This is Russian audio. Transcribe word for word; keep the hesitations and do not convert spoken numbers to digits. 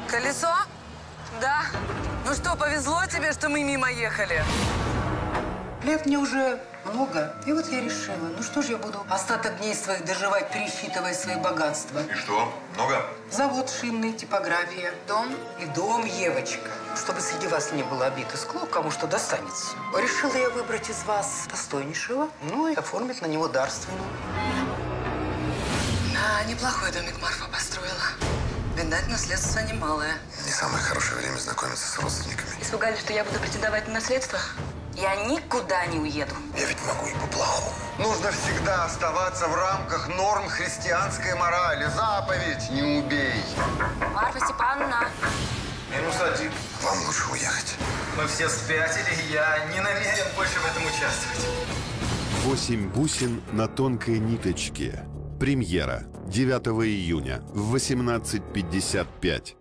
Колесо? Да. Ну что, повезло тебе, что мы мимо ехали? Лет мне уже много. И вот я решила, ну что же я буду остаток дней своих доживать, пересчитывая свои богатства. И что, много? Завод шинный, типография, дом и дом, Евочка. Чтобы среди вас не было обид и склок, кому что достанется. Решила я выбрать из вас достойнейшего, ну и оформить на него дарственную. Да, неплохой домик Марфа построила. Видать, наследство немалое. Не самое хорошее время знакомиться с родственниками. Испугались, что я буду претендовать на наследство? Я никуда не уеду. Я ведь могу и по-плохому. Нужно всегда оставаться в рамках норм христианской морали. Заповедь «Не убей». Марфа Степановна. Минус один. Вам лучше уехать. Мы все спятили, я не намерен больше в этом участвовать. «Восемь бусин на тонкой ниточке». Премьера девятого июня в восемнадцать пятьдесят пять.